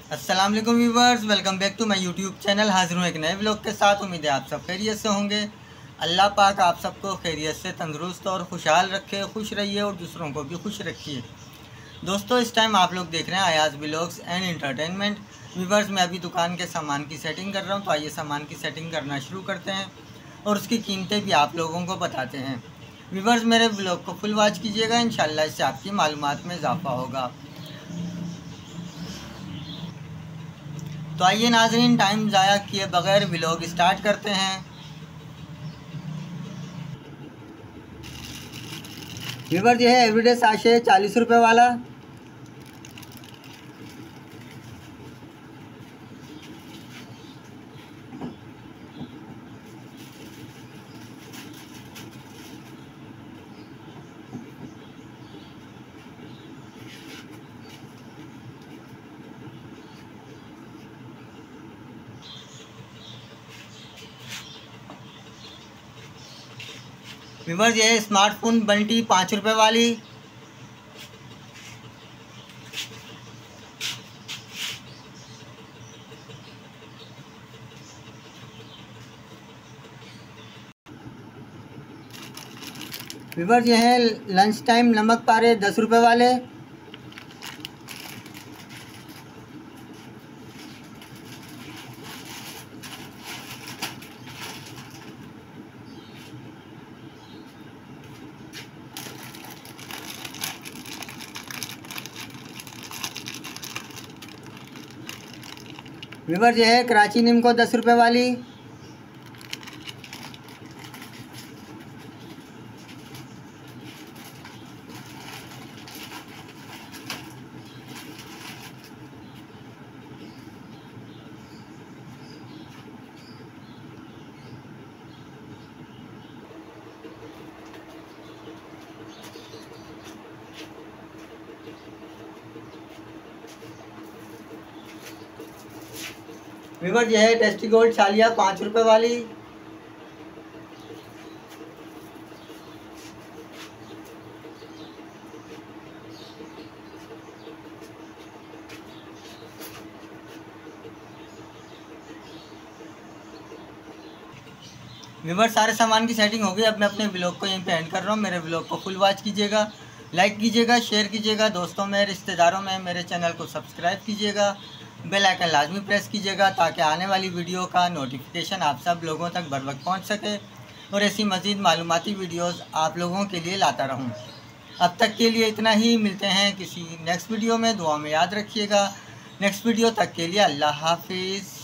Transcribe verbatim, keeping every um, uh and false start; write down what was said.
अस्सलाम वालेकुम viewers, welcome back to my YouTube channel. हाजिर हूँ एक नए व्लॉग के साथ। उम्मीद है आप सब खैरियत से होंगे। अल्लाह पाक आप सबको खैरियत से तंदुरुस्त और खुशहाल रखे, खुश रहिए और दूसरों को भी खुश रखिए। दोस्तों, इस टाइम आप लोग देख रहे हैं Ayaz vlogs and entertainment. Viewers, मैं अभी दुकान के सामान की सेटिंग कर रहा हूँ, तो आइए सामान की सेटिंग करना शुरू करते हैं और उसकी कीमतें भी आप लोगों को बताते हैं। व्यूवर्स, मेरे व्लॉग को फुल वॉच कीजिएगा, इंशाल्लाह इससे आपकी मालूमात में इजाफा होगा। तो आइए नाज़रीन, टाइम ज़ाया किए बगैर व्लॉग स्टार्ट करते हैं। व्यूवर, ये है एवरीडे साशे चालीस रुपए वाला। व्यूवर, ये है स्मार्टफोन बंटी पाँच रुपए वाली। व्यूवर, ये है लंच टाइम नमक पारे दस रुपए वाले। व्यूवर, ये है कराची निमको दस रुपए वाली। व्यूवर, ये है टेस्टी गोल्ड छालिया पाँच रुपए वाली। व्यूवर, सारे सामान की सेटिंग हो गई। अब मैं अपने व्लॉग को यहीं पे एंड कर रहा हूँ। मेरे व्लॉग को फुल वॉच कीजिएगा, लाइक कीजिएगा, शेयर कीजिएगा, दोस्तों में रिश्तेदारों में मेरे चैनल को सब्सक्राइब कीजिएगा, बेल आइकन लाजमी प्रेस कीजिएगा ताकि आने वाली वीडियो का नोटिफिकेशन आप सब लोगों तक बर वक्त पहुँच सके और ऐसी मज़ीद मालूमाती वीडियोज़ आप लोगों के लिए लाता रहूँ। अब तक के लिए इतना ही। मिलते हैं किसी नेक्स्ट वीडियो में। दुआ में याद रखिएगा। नेक्स्ट वीडियो तक के लिए अल्लाह हाफिज़।